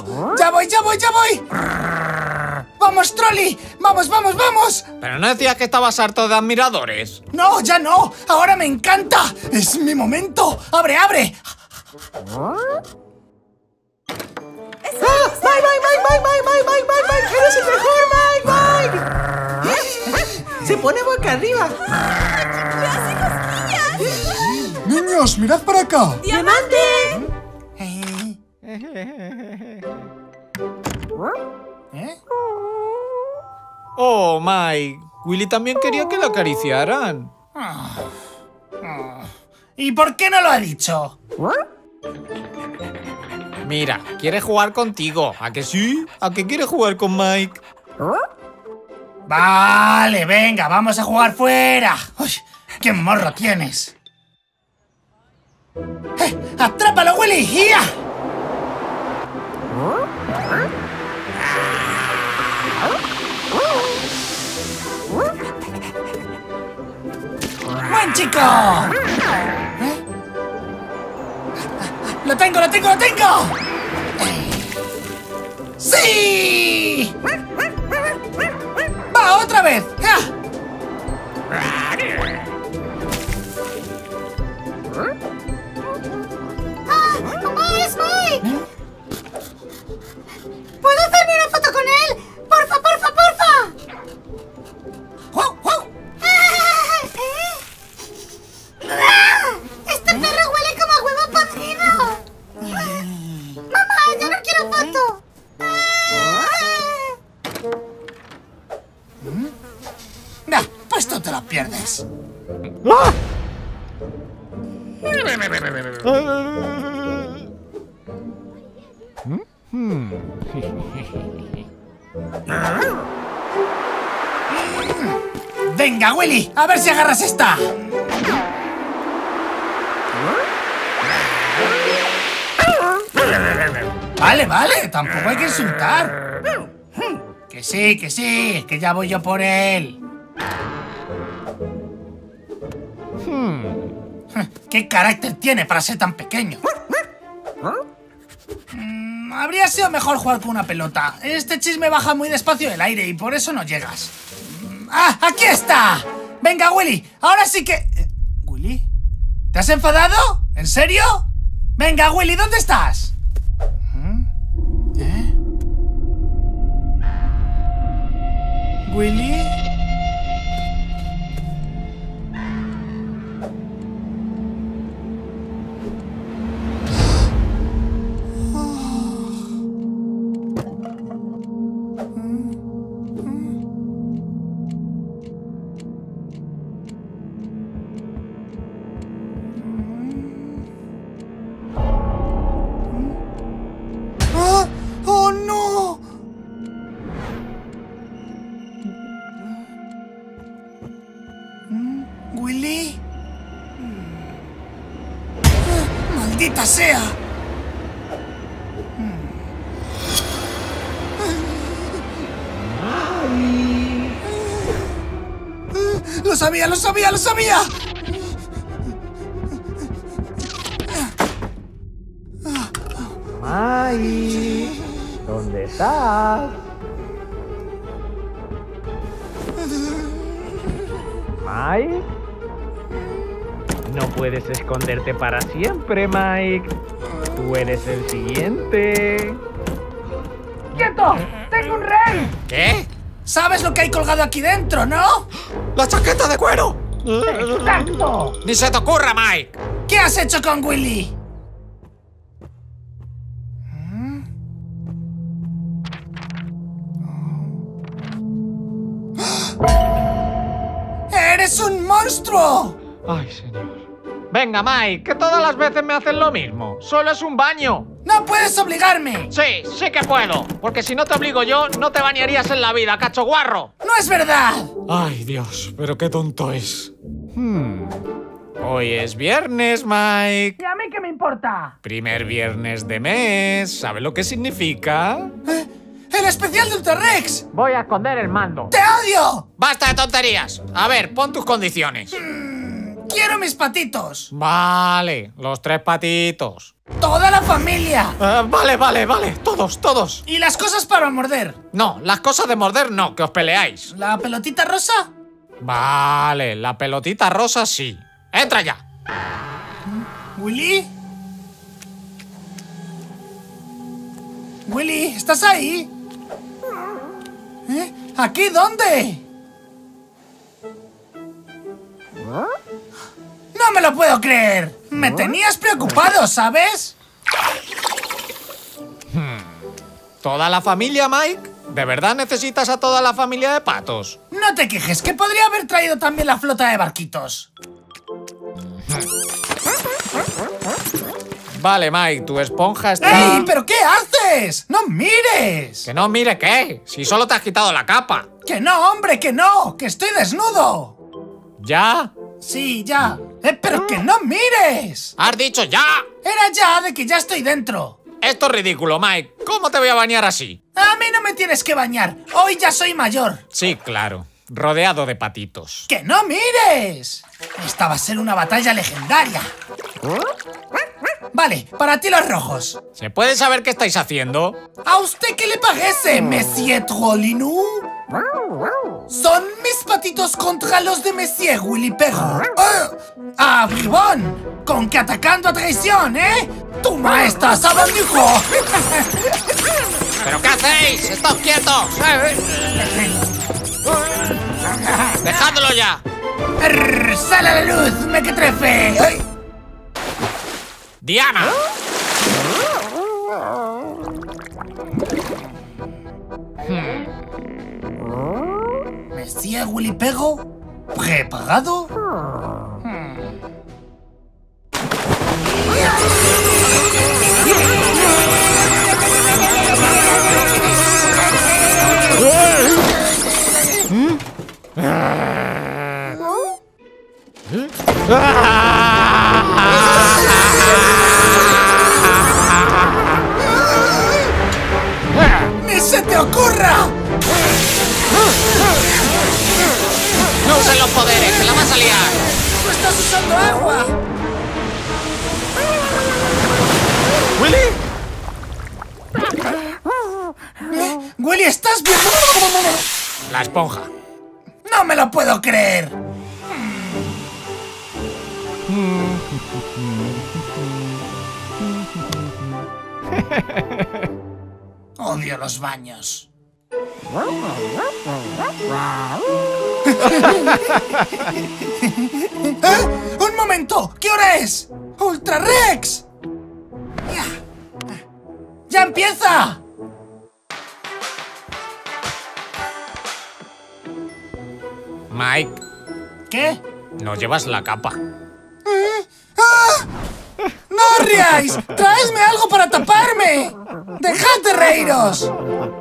no! ¡Ya voy, ya voy, ya voy! ¡Vamos, Trolli! ¡Vamos, vamos, vamos! ¿Pero no decías que estabas harto de admiradores? ¡No, ya no! ¡Ahora me encanta! ¡Es mi momento! ¡Abre, abre! ¡Mike! ¡Eres el mejor, Mike! Se pone boca arriba. ¡Niños, mirad para acá! ¡Diamante! Oh, Mike. Willy también quería que lo acariciaran. ¿Y por qué no lo ha dicho? Mira, quiere jugar contigo. ¿A que sí? ¿A que quiere jugar con Mike? Vale, venga, vamos a jugar fuera. Uy, ¡qué morro tienes! ¡Atrápalo, Willy! ¡Ya! ¡Buen chico! ¡Lo tengo, lo tengo, lo tengo! ¡Sí! ¡Va, otra vez! ¡Ja! ¡Mamá, es Mike! ¿Puedo hacerme una foto con él? ¡Porfa, porfa, porfa! ¡Wow, wow! ¡Este perro huele como a huevo podrido! ¡Mamá, yo no quiero foto! Nah, pues tú te lo pierdes. Venga, Willy, a ver si agarras esta. Vale, vale, tampoco hay que insultar. Que sí, que ya voy yo por él. ¿Qué carácter tiene para ser tan pequeño? Habría sido mejor jugar con una pelota. Este chisme baja muy despacio del aire y por eso no llegas. ¡Ah, aquí está! Venga, Willy, ahora sí que... ¿Willy? ¿Te has enfadado? ¿En serio? Venga, Willy, ¿dónde estás? ¿Willy? ¡Oh, no! ¿Willy? ¡Maldita sea! ¡Lo sabía, lo sabía, lo sabía! Mike, ¿dónde estás? Mike, no puedes esconderte para siempre, Mike. Tú eres el siguiente. ¡Quieto! ¡Tengo un rey! ¿Qué? ¿Sabes lo que hay colgado aquí dentro, no? ¡La chaqueta de cuero! ¡Exacto! ¡Ni se te ocurra, Mike! ¿Qué has hecho con Willy? ¡Eres un monstruo! Ay, señor. Venga, Mike, que todas las veces me hacen lo mismo. Solo es un baño. ¡No puedes obligarme! Sí, sí que puedo. Porque si no te obligo yo, no te bañarías en la vida, cacho guarro. ¡No es verdad! Ay, Dios, pero qué tonto es. Hoy es viernes, Mike. ¿Y a mí qué me importa? Primer viernes de mes. ¿Sabe lo que significa? ¡El especial de Ultra Rex! Voy a esconder el mando. ¡Te odio! ¡Basta de tonterías! A ver, pon tus condiciones. ¡Quiero mis patitos! Vale, los 3 patitos. ¡Toda la familia! Vale. Todos. ¿Y las cosas para morder? No, las cosas de morder no, que os peleáis. ¿La pelotita rosa? Vale, la pelotita rosa sí. ¡Entra ya! ¿Willy? ¿Willy, estás ahí? ¿Eh? ¿Aquí dónde? ¡No me lo puedo creer! Me tenías preocupado, ¿sabes? ¿Toda la familia, Mike? ¿De verdad necesitas a toda la familia de patos? No te quejes, que podría haber traído también la flota de barquitos. Vale, Mike, tu esponja está... ¡Ey! ¿Pero qué haces? ¡No mires! Que no, mire, ¿qué? Si solo te has quitado la capa. ¡Que no, hombre, que no! ¡Que estoy desnudo! ¿Ya? Sí, ya. ¡Pero que no mires! ¡Has dicho ya! Era ya de que ya estoy dentro. Esto es ridículo, Mike. ¿Cómo te voy a bañar así? A mí no me tienes que bañar. Hoy ya soy mayor. Sí, claro. Rodeado de patitos. ¡Que no mires! Esta va a ser una batalla legendaria. Vale, para ti los rojos. ¿Se puede saber qué estáis haciendo? ¿A usted qué le parece, Monsieur Trollinou? Son mis patitos contra los de Monsieur Willy Perro. ¡Ah, bribón! Con que atacando a traición, ¿eh? ¡Tu maestra Sabandijo! ¿Pero qué hacéis? ¡Estad quietos! ¡Dejadlo ya! ¡Sale a la luz! ¡Me que trefe! ¡Ay! ¡Diana! Monsieur Willy Perro, ¿preparado? ¡Ni se te ocurra! ¡No usen los poderes, que la vas a liar! ¡Tú estás usando agua! ¡Willy! ¡Willy, estás bien! La esponja. ¡No me lo puedo creer! Odio los baños. ¡Un momento! ¿Qué hora es? ¡Ultra Rex! ¡Ya empieza! Mike, ¿Qué? no llevas la capa. ¡Ah! ¡No os riáis! ¡Traedme algo para taparme! ¡Dejad de reíros!